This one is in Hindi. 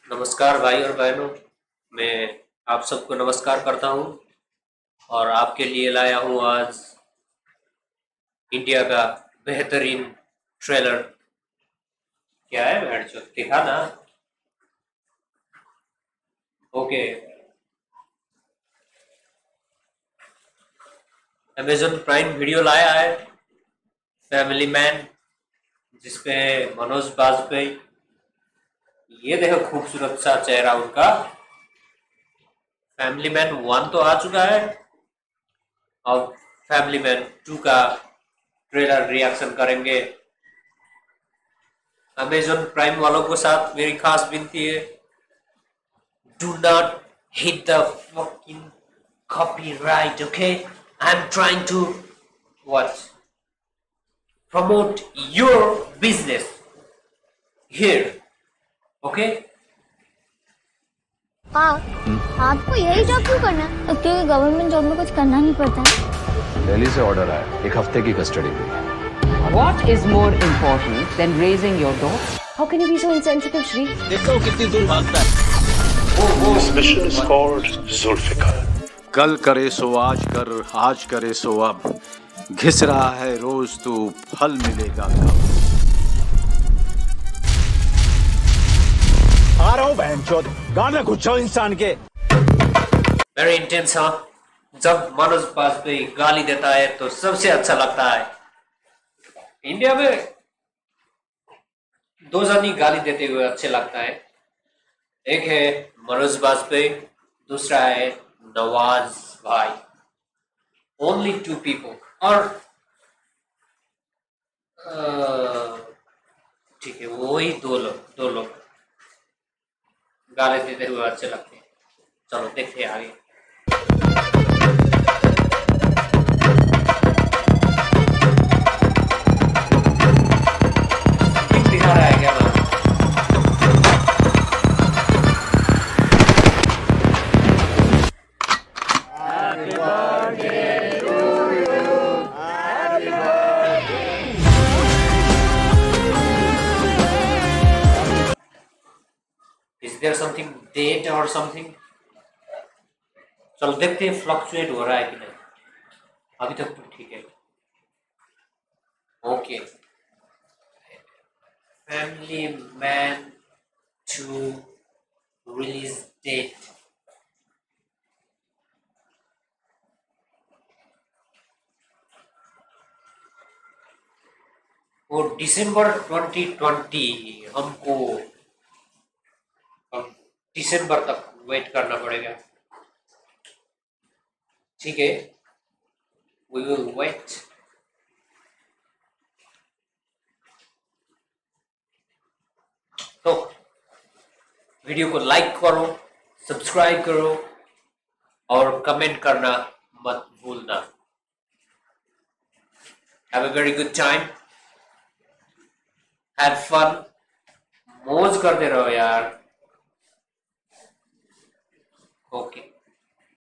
नमस्कार भाई और बहनों। मैं आप सबको नमस्कार करता हूं और आपके लिए लाया हूं आज इंडिया का बेहतरीन ट्रेलर। क्या है भेड़ चो दिखा ना। ओके। अमेजन प्राइम वीडियो लाया है फैमिली मैन, जिसपे मनोज बाजपेयी, ये देखो खूबसूरत सा चेहरा उनका। फैमिली मैन 1 तो आ चुका है और फैमिली मैन 2 का ट्रेलर रिएक्शन करेंगे। अमेजन प्राइम वालों के साथ मेरी खास विनती है, do not hit the fucking copyright, okay? I'm trying to what? Promote your business here, okay? आपको यही जॉब क्यों करना है? क्योंकि गवर्नमेंट जॉब में कुछ करना नहीं पड़ता है। दिल्ली से ऑर्डर आया, 1 हफ्ते की कस्टडी के लिए। What is more important than raising your daughter? How can you be so insensitive, Shri? देखो कितनी दूर भागता है। This mission is called Zulfikar. कल करे सो आज करे सो अब, घिस रहा है रोज तू, फल मिलेगा कब। आ रहा हूँ बहनचोद, गांड में घुस जाओ इंसान के। Very intense. हाँ, जब मनोज बाजपेयी गाली देता है तो सबसे अच्छा लगता है। इंडिया में 2 जन ही गाली देते हुए अच्छे लगता है। एक है मनोज बाजपेयी, दूसरा है नवाज भाई। Only 2 people. और ठीक है, वही दो लोग गाली देते हुए अच्छे लगते हैं। चलो देखते हैं आगे। दिखा रहा है क्या ना? Is there something date or something? चलो देखते हैं फ्लक्चुएट हो रहा है कि नहीं। अभी तक तो ठीक है। Okay. Family man 2 release date वो दिसंबर 2020। हमको अब दिसंबर तक वेट करना पड़ेगा। ठीक है, वी विल वेट। तो वीडियो को लाइक करो, सब्सक्राइब करो और कमेंट करना मत भूलना। Have a very good time, have fun, मौज करते रहो यार। ओके।